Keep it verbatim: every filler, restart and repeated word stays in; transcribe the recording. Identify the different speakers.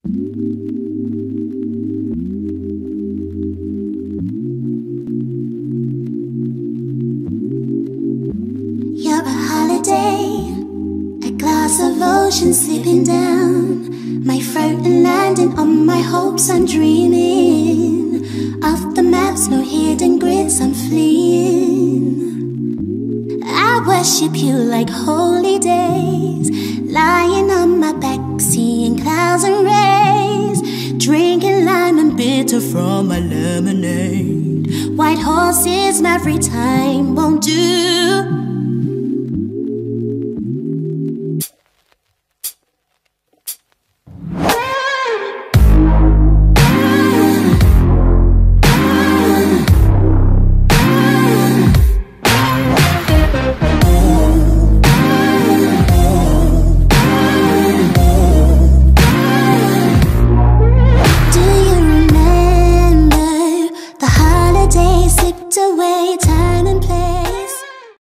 Speaker 1: You're a holiday, a glass of ocean slipping down my throat and landing on my hopes. I'm dreaming of the maps, no hidden grids, I'm fleeing. I worship you like holy days, lying on my back, seeing clouds and rays, drinking lime and bitter from my lemonade. White horses, every time won't do. Away